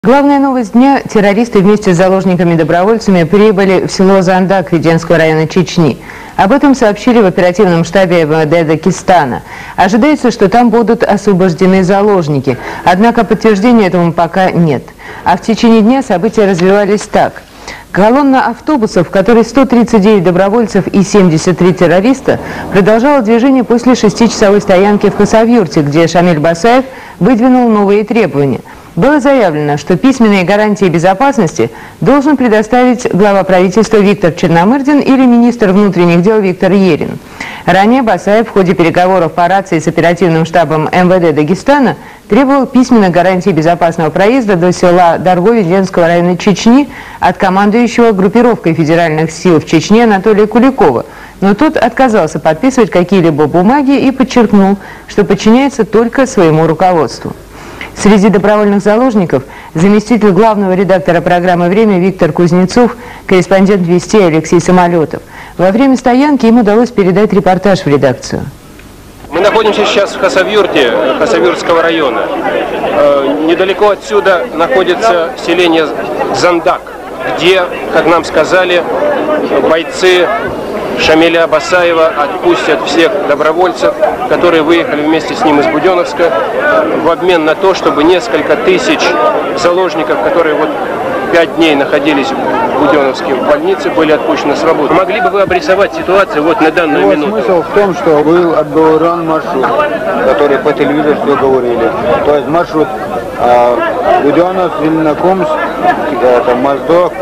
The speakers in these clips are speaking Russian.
Главная новость дня – террористы вместе с заложниками-добровольцами прибыли в село Зандак Веденского района Чечни. Об этом сообщили в оперативном штабе МВД Дагестана. Ожидается, что там будут освобождены заложники, однако подтверждения этому пока нет. А в течение дня события развивались так. Колонна автобусов, в которой 139 добровольцев и 73 террориста, продолжала движение после 6-часовой стоянки в Хасавюрте, где Шамиль Басаев выдвинул новые требования. Было заявлено, что письменные гарантии безопасности должен предоставить глава правительства Виктор Черномырдин или министр внутренних дел Виктор Ерин. Ранее Басаев в ходе переговоров по рации с оперативным штабом МВД Дагестана требовал письменных гарантий безопасного проезда до села Дарго Веденского района Чечни от командующего группировкой федеральных сил в Чечне Анатолия Куликова. Но тот отказался подписывать какие-либо бумаги и подчеркнул, что подчиняется только своему руководству. Среди добровольных заложников заместитель главного редактора программы «Время» Виктор Кузнецов, корреспондент «Вести» Алексей Самолетов. Во время стоянки им удалось передать репортаж в редакцию. Мы находимся сейчас в Хасавюрте, Хасавюртского района. Недалеко отсюда находится селение Зандак, где, как нам сказали, бойцы Шамиля Басаева отпустят всех добровольцев, которые выехали вместе с ним из Буденновска, в обмен на то, чтобы несколько тысяч заложников, которые вот 5 дней находились в Буденновске в больнице, были отпущены на свободу. Могли бы вы обрисовать ситуацию вот на данную минуту? Смысл в том, что был отговорен маршрут, который по телевизору все говорили. То есть маршрут Буденновск, Зеленокумск, Моздок,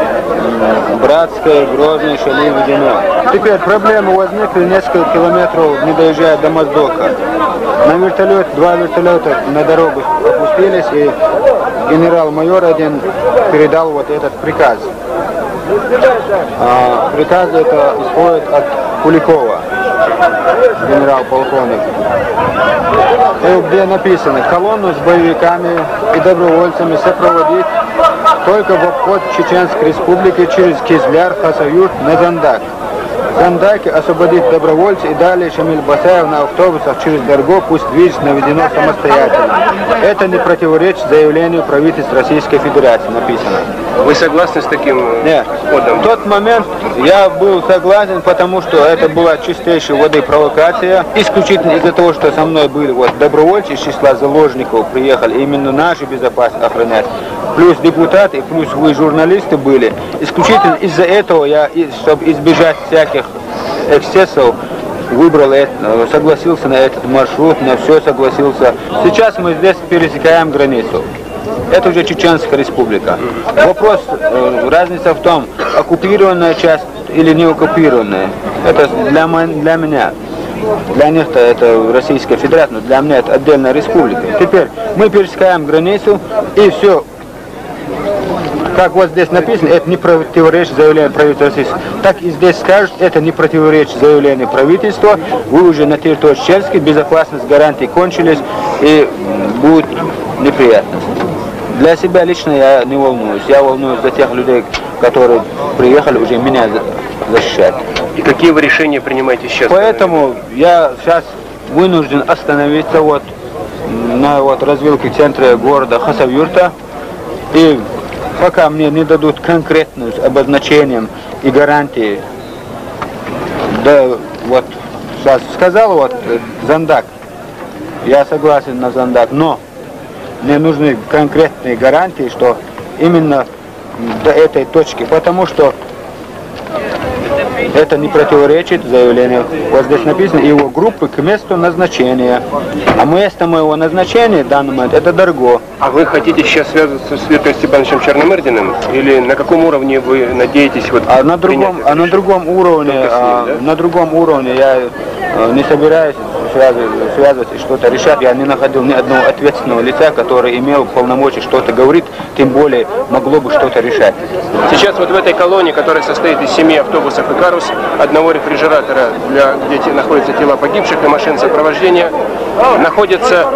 Братская, Грозный, Шали, Водяной. Теперь проблемы возникли несколько километров, не доезжая до Моздока. На вертолет, 2 вертолета на дорогу опустились, и генерал-майор один передал вот этот приказ. Приказ это исходит от Куликова, генерал-полковник. Где написано: колонну с боевиками и добровольцами сопроводить только в обход Чеченской Республики через Кизляр, Хасавюрт на Зандак. В Зандаке освободить добровольцев и далее Шамиль Басаев на автобусах через Дарго пусть движется наведено самостоятельно. Это не противоречит заявлению правительства Российской Федерации, написано. Вы согласны с таким ходом? В тот момент я был согласен, потому что это была чистейшей воды провокация. Исключительно из-за того, что со мной были вот добровольцы из числа заложников, приехали именно наши безопасность охранять. Плюс депутаты, плюс вы журналисты были. Исключительно из-за этого я, чтобы избежать всяких эксцессов, выбрал это, согласился на этот маршрут, на все согласился. Сейчас мы здесь пересекаем границу. Это уже Чеченская Республика. Вопрос, разница в том, оккупированная часть или не оккупированная. Это для меня. Для них-то это Российская Федерация, но для меня это отдельная республика. Теперь мы пересекаем границу, и все. Как вот здесь написано, это не противоречит заявлению правительства. Так и здесь скажут, это не противоречит заявлению правительства. Вы уже на территории Чеченской, безопасность, гарантии кончились, и будет неприятно. Для себя лично я не волнуюсь. Я волнуюсь за тех людей, которые приехали уже меня защищать. И какие вы решения принимаете сейчас? Поэтому я сейчас вынужден остановиться вот на развилке в центре города Хасавюрта. И пока мне не дадут конкретным обозначением и гарантии, да вот сейчас сказал вот Зандак, я согласен на Зандак, но мне нужны конкретные гарантии, что именно до этой точки, потому что это не противоречит заявлению. Вот здесь написано его группы к месту назначения. А место моего назначения в данный момент это Дарго. А вы хотите сейчас связываться с Виктором Степановичем Черномырдиным? Или на каком уровне вы надеетесь на другом уровне я не собираюсь связываться и что-то решать. Я не находил ни одного ответственного лица, который имел полномочия что-то говорить, тем более могло бы что-то решать. Сейчас вот в этой колонне, которая состоит из 7 автобусов и карус, одного рефрижератора, где находятся тела погибших, и машин сопровождения, находится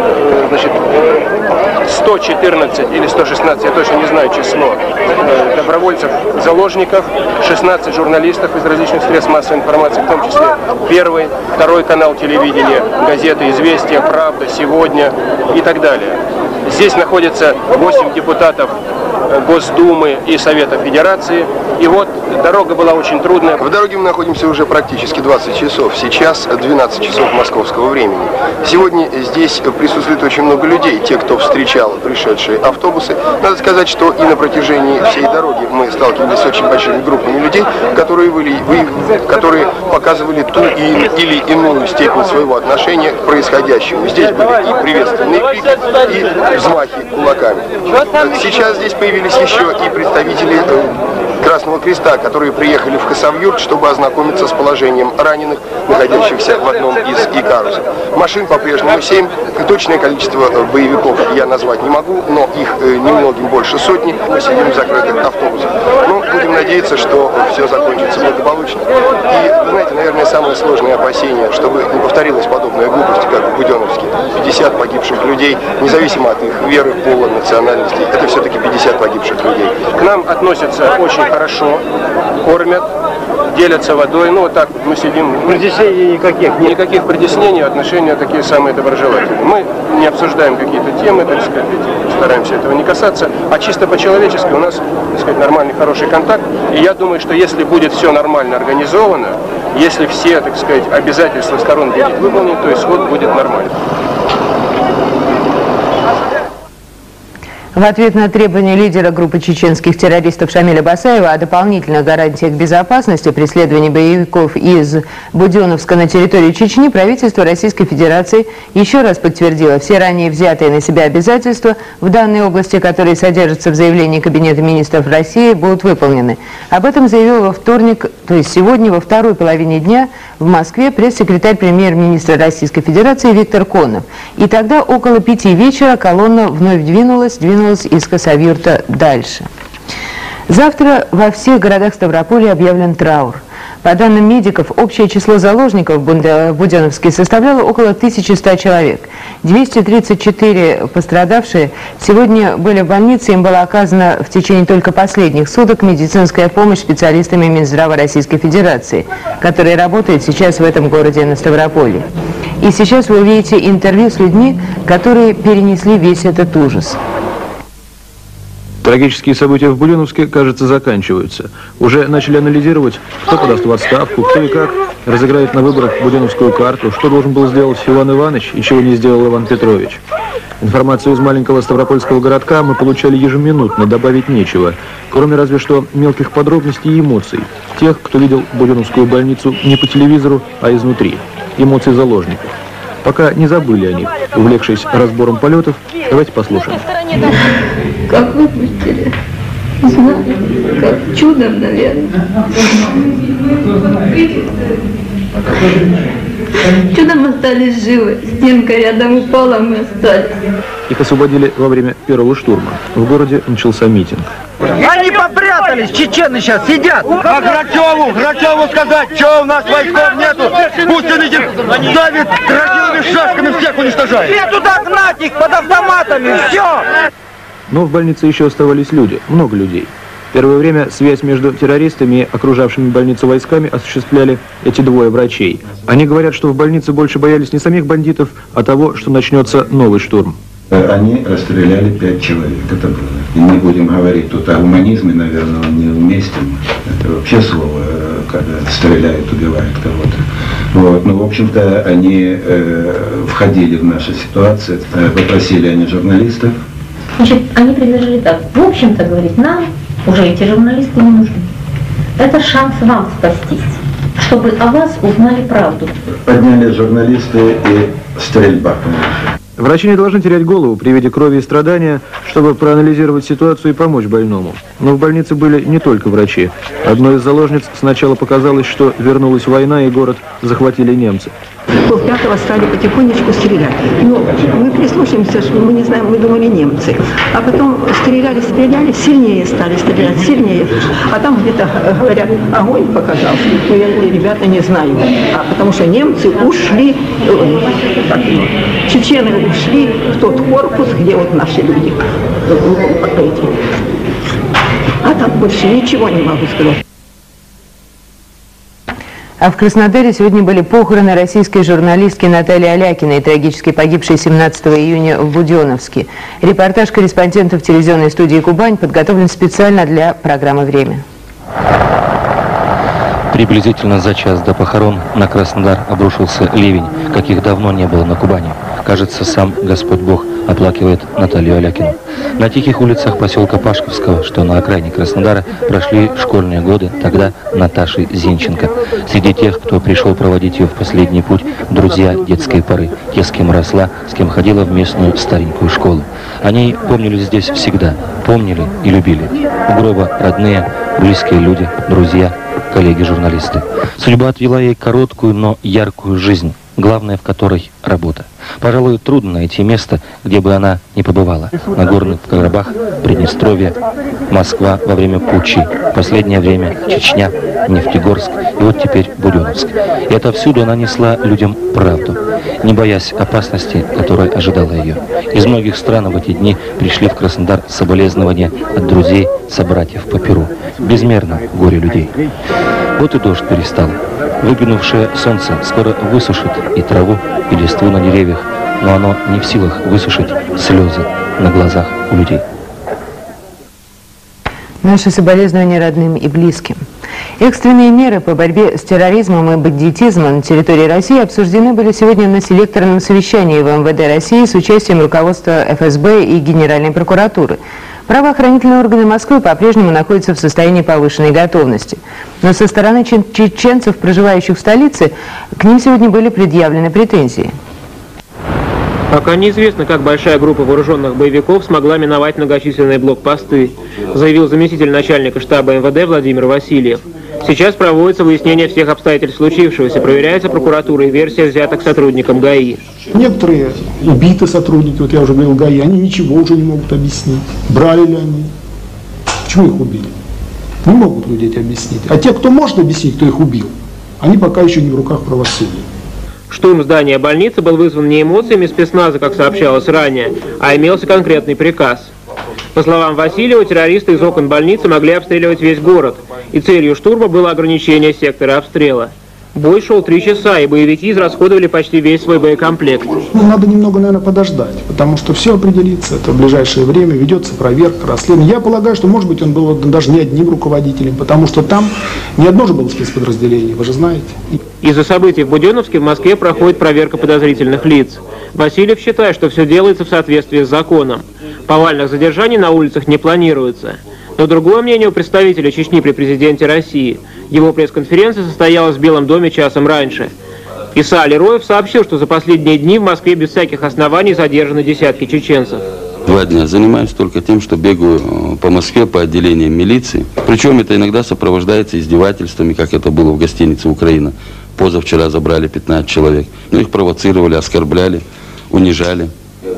114 или 116, я точно не знаю число, добровольцев, заложников, 16 журналистов из различных средств массовой информации, в том числе Первый, Второй канал телевидения, газеты «Известия», «Правда», «Сегодня» и так далее. Здесь находится 8 депутатов Госдумы и Совета Федерации. И вот дорога была очень трудная. В дороге мы находимся уже практически 20 часов. Сейчас 12 часов московского времени. Сегодня здесь присутствует очень много людей. Те, кто встречал пришедшие автобусы. Надо сказать, что и на протяжении всей дороги мы сталкивались с очень большими группами людей, которые показывали ту или иную степень своего отношения к происходящему. Здесь были и приветственные крики, и взмахи кулаками. Сейчас здесь появились еще и представители Красного Креста, которые приехали в Хасавюрт, чтобы ознакомиться с положением раненых, находящихся в одном из икарусов. Машин по-прежнему 7. Точное количество боевиков я назвать не могу, но их немногим больше сотни. Мы сидим в закрытых автобусах. Но будем надеяться, что все закончится благополучно. И, вы знаете, наверное, самое сложное опасение, чтобы не повторилась подобная глупость, как в Буденновске. 50 погибших людей, независимо от их веры, пола, национальности. Это все-таки 50 погибших людей. К нам относятся очень хорошо, кормят, делятся водой. Ну, вот так вот мы сидим. Притеснений никаких нет. Никаких притеснений, отношения такие самые доброжелательные. Мы не обсуждаем какие-то темы, так сказать, стараемся этого не касаться, а чисто по-человечески у нас, так сказать, нормальный, хороший контакт. И я думаю, что если будет все нормально организовано, если все, так сказать, обязательства сторон будут выполнены, то исход будет нормальный. В ответ на требования лидера группы чеченских террористов Шамиля Басаева о дополнительных гарантиях безопасности при преследовании боевиков из Буденновска на территории Чечни, правительство Российской Федерации еще раз подтвердило все ранее взятые на себя обязательства в данной области, которые содержатся в заявлении Кабинета министров России, будут выполнены. Об этом заявил во вторник, то есть сегодня, во второй половине дня в Москве пресс-секретарь премьер-министра Российской Федерации Виктор Конов. И тогда около 5 вечера колонна вновь двинулась из Хасавюрта дальше. Завтра во всех городах Ставрополья объявлен траур. По данным медиков, общее число заложников в Буденновске составляло около 1100 человек. 234 пострадавшие сегодня были в больнице, им была оказана в течение только последних суток медицинская помощь специалистами Минздрава Российской Федерации, которые работают сейчас в этом городе на Ставрополье. И сейчас вы увидите интервью с людьми, которые перенесли весь этот ужас. Трагические события в Буденновске, кажется, заканчиваются. Уже начали анализировать, кто подаст в отставку, кто и как разыграет на выборах буденновскую карту, что должен был сделать Иван Иванович и чего не сделал Иван Петрович. Информацию из маленького ставропольского городка мы получали ежеминутно, добавить нечего, кроме разве что мелких подробностей и эмоций, тех, кто видел Буденновскую больницу не по телевизору, а изнутри. Эмоций заложников. Пока не забыли о них, увлекшись разбором полетов, давайте послушаем. Как выпустили? Знаю, как чудом, наверное. Чудом остались живы. Стенка рядом упала, мы остались. Их освободили во время первого штурма. В городе начался митинг. Они попрятались, чечены сейчас сидят. А Грачеву сказать, что у нас войсков нету, пусть они давят крокодиловыми шашками, всех уничтожают. И туда гнать их под автоматами, все. Но в больнице еще оставались люди, много людей. Первое время связь между террористами и окружавшими больницу войсками осуществляли эти двое врачей. Они говорят, что в больнице больше боялись не самих бандитов, а того, что начнется новый штурм. Они расстреляли 5 человек, это было. И не будем говорить тут о гуманизме, наверное, он неуместен. Это вообще слово, когда стреляют, убивают кого-то. Вот. Ну, в общем-то, они входили в нашу ситуацию, попросили они журналистов. Значит, они предложили так. В общем-то, говорит, нам уже эти журналисты не нужны. Это шанс вам спастись, чтобы о вас узнали правду. Подняли журналисты и стрельба, конечно. Врачи не должны терять голову при виде крови и страдания, чтобы проанализировать ситуацию и помочь больному. Но в больнице были не только врачи. Одной из заложниц сначала показалось, что вернулась война и город захватили немцы. Полпятого стали потихонечку стрелять. Но мы прислушаемся, что мы не знаем, мы думали немцы. А потом стреляли, сильнее стали стрелять, сильнее. А там где-то, говорят, огонь показался. Но я говорю, ребята, не знаю. Потому что немцы ушли, чечены ушли в тот корпус, где вот наши люди. А так больше ничего не могу сказать. А в Краснодаре сегодня были похороны российской журналистки Натальи Алякиной, трагически погибшей 17 июня в Буденновске. Репортаж корреспондентов телевизионной студии «Кубань» подготовлен специально для программы «Время». Приблизительно за час до похорон на Краснодар обрушился ливень, каких давно не было на Кубани. Кажется, сам Господь Бог оплакивает Наталью Алякину. На тихих улицах поселка Пашковского, что на окраине Краснодара, прошли школьные годы тогда Наташи Зинченко. Среди тех, кто пришел проводить ее в последний путь, друзья детской поры, те, с кем росла, с кем ходила в местную старенькую школу. Они помнили здесь всегда, помнили и любили. У гроба родные, близкие люди, друзья, коллеги-журналисты. Судьба отвела ей короткую, но яркую жизнь, главное в которой – работа. Пожалуй, трудно найти место, где бы она не побывала. Нагорный Карабах, Приднестровье, Москва во время путчей, в последнее время Чечня, Нефтегорск и вот теперь Буденновск. И отовсюду она несла людям правду, не боясь опасности, которая ожидала ее. Из многих стран в эти дни пришли в Краснодар соболезнования от друзей, собратьев по перу. Безмерно горе людей. Вот и дождь перестал. Выглянувшее солнце скоро высушит и траву, и листву на деревьях, но оно не в силах высушить слезы на глазах у людей. Наши соболезнования родным и близким. Экстренные меры по борьбе с терроризмом и бандитизмом на территории России обсуждены были сегодня на селекторном совещании в МВД России с участием руководства ФСБ и Генеральной прокуратуры. Правоохранительные органы Москвы по-прежнему находятся в состоянии повышенной готовности. Но со стороны чеченцев, проживающих в столице, к ним сегодня были предъявлены претензии. Пока неизвестно, как большая группа вооруженных боевиков смогла миновать многочисленные блокпосты, заявил заместитель начальника штаба МВД Владимир Васильев. Сейчас проводится выяснение всех обстоятельств случившегося, проверяется прокуратура и версия взяток сотрудникам ГАИ. Некоторые убиты сотрудники, вот я уже говорил, ГАИ, они ничего уже не могут объяснить. Брали ли они? Почему их убили? Не могут люди эти объяснить. А те, кто может объяснить, кто их убил, они пока еще не в руках правосудия. Штурм здания больницы был вызван не эмоциями спецназа, как сообщалось ранее, а имелся конкретный приказ. По словам Васильева, террористы из окон больницы могли обстреливать весь город, и целью штурма было ограничение сектора обстрела. Бой шел 3 часа, и боевики израсходовали почти весь свой боекомплект. Надо немного, наверное, подождать, потому что все определится. Это в ближайшее время ведется проверка, расследование. Я полагаю, что, может быть, он был даже не одним руководителем, потому что там не одно же было спецподразделение, вы же знаете. Из-за событий в Буденновске в Москве проходит проверка подозрительных лиц. Васильев считает, что все делается в соответствии с законом. Повальных задержаний на улицах не планируется. Но другое мнение у представителя Чечни при президенте России. Его пресс-конференция состоялась в Белом доме часом раньше. Иса Алироев сообщил, что за последние дни в Москве без всяких оснований задержаны десятки чеченцев. 2 дня занимаюсь только тем, что бегаю по Москве, по отделениям милиции. Причем это иногда сопровождается издевательствами, как это было в гостинице «Украина». Позавчера забрали 15 человек. Ну, их провоцировали, оскорбляли, унижали.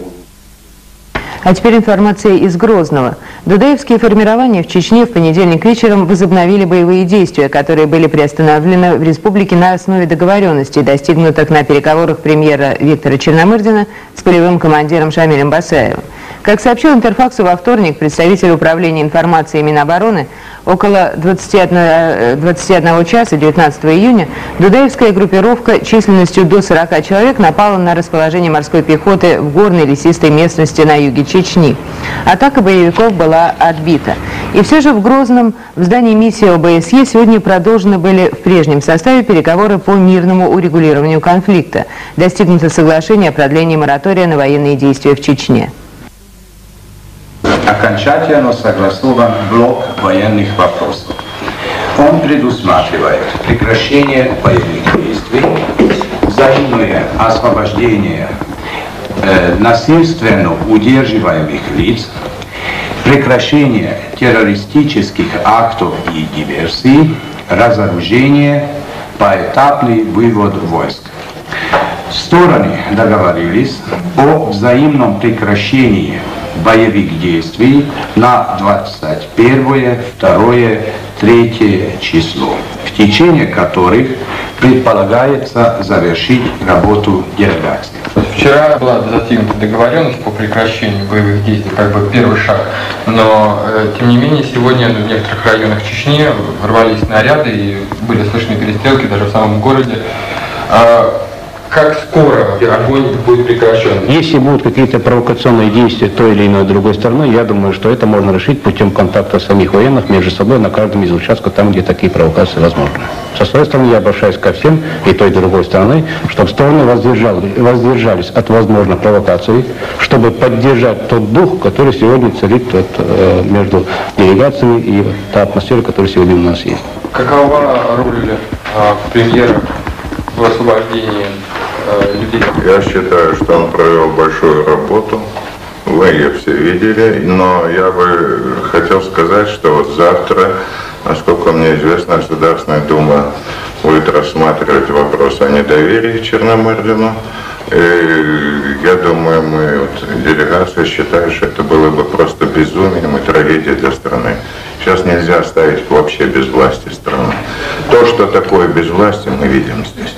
А теперь информация из Грозного. Дудаевские формирования в Чечне в понедельник вечером возобновили боевые действия, которые были приостановлены в республике на основе договоренностей, достигнутых на переговорах премьера Виктора Черномырдина с полевым командиром Шамилем Басаевым. Как сообщил Интерфаксу во вторник представитель управления информации Минобороны, около 21 часа 19 июня дудаевская группировка численностью до 40 человек напала на расположение морской пехоты в горной лесистой местности на юге Чечни. Атака боевиков была отбита. И все же в Грозном, в здании миссии ОБСЕ, сегодня продолжены были в прежнем составе переговоры по мирному урегулированию конфликта. Достигнуто соглашение о продлении моратория на военные действия в Чечне. Окончательно согласован блок военных вопросов. Он предусматривает прекращение боевых действий, взаимное освобождение насильственно удерживаемых лиц, прекращение террористических актов и диверсий, разоружение, поэтапный вывод войск. Стороны договорились о взаимном прекращении боевых действий на 21, 2, 3 число. В в течение которых предполагается завершить работу делегации. Вчера была достигнута договоренность по прекращению боевых действий, как бы первый шаг, но тем не менее сегодня в некоторых районах Чечни ворвались снаряды и были слышны перестрелки даже в самом городе. Как скоро огонь будет прекращен? Если будут какие-то провокационные действия той или иной другой стороны, я думаю, что это можно решить путем контакта самих военных между собой на каждом из участков, там, где такие провокации возможны. Со своей стороны я обращаюсь ко всем и той и другой стороны, чтобы стороны воздержались от возможных провокаций, чтобы поддержать тот дух, который сегодня царит между делегациями и та атмосфера, которая сегодня у нас есть. Какова роль премьера в освобождении людей? Я считаю, что он провел большую работу. Вы ее все видели, но я бы хотел сказать, что вот завтра, насколько мне известно, Государственная Дума будет рассматривать вопрос о недоверии Черномырдину. И я думаю, делегация считает, что это было бы просто безумием и трагедией для страны. Сейчас нельзя оставить вообще без власти страну. То, что такое безвластие, мы видим здесь.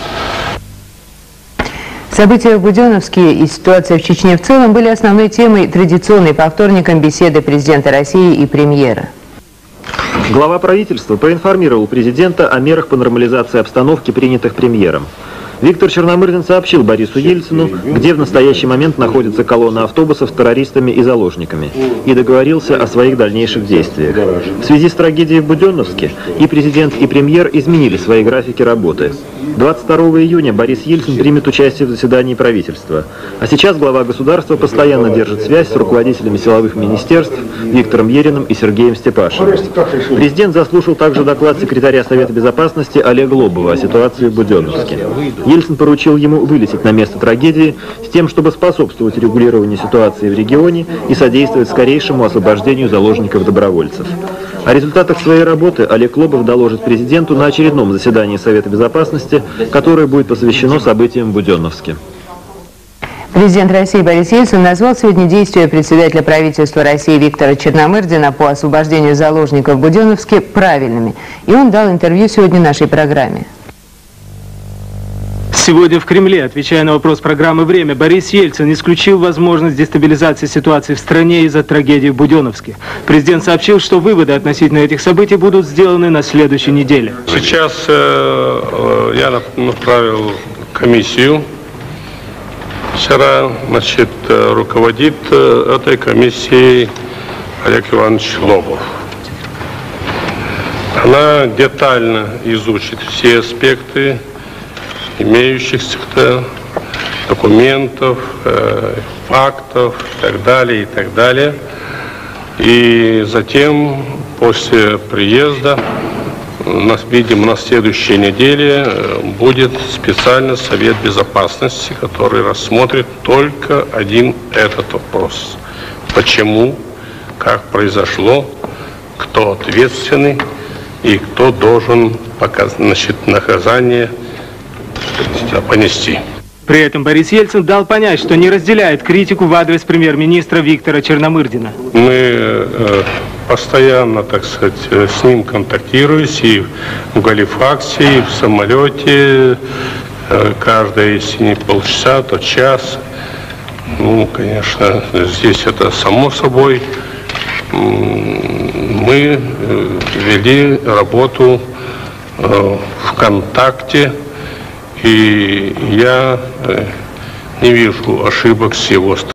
События в Буденновске и ситуация в Чечне в целом были основной темой традиционной по вторникам беседы президента России и премьера. Глава правительства проинформировал президента о мерах по нормализации обстановки, принятых премьером. Виктор Черномырдин сообщил Борису Ельцину, где в настоящий момент находится колонна автобусов с террористами и заложниками, и договорился о своих дальнейших действиях. В связи с трагедией в Буденновске и президент, и премьер изменили свои графики работы. 22 июня Борис Ельцин примет участие в заседании правительства. А сейчас глава государства постоянно держит связь с руководителями силовых министерств Виктором Ериным и Сергеем Степашиным. Президент заслушал также доклад секретаря Совета Безопасности Олега Лобова о ситуации в Буденновске. Ельцин поручил ему вылететь на место трагедии с тем, чтобы способствовать регулированию ситуации в регионе и содействовать скорейшему освобождению заложников-добровольцев. О результатах своей работы Олег Лобов доложит президенту на очередном заседании Совета Безопасности, которое будет посвящено событиям в Буденновске. Президент России Борис Ельцин назвал сегодня действия председателя правительства России Виктора Черномырдина по освобождению заложников в Буденновске правильными. И он дал интервью сегодня нашей программе. Сегодня в Кремле, отвечая на вопрос программы «Время», Борис Ельцин исключил возможность дестабилизации ситуации в стране из-за трагедии в Буденновске. Президент сообщил, что выводы относительно этих событий будут сделаны на следующей неделе. Сейчас я направил комиссию. Вчера, руководит этой комиссией Олег Иванович Лобов. Она детально изучит все аспекты имеющихся документов, фактов и так далее. И затем, после приезда, видимо, на следующей неделе будет специальный Совет Безопасности, который рассмотрит только один этот вопрос. Почему, как произошло, кто ответственный и кто должен наказание понести. При этом Борис Ельцин дал понять, что не разделяет критику в адрес премьер-министра Виктора Черномырдина. Мы постоянно, с ним контактируем и в Галифаксе, и в самолете, каждые, если не полчаса, то час. Конечно, здесь это само собой. Мы вели работу в контакте. И я не вижу ошибок с его стороны.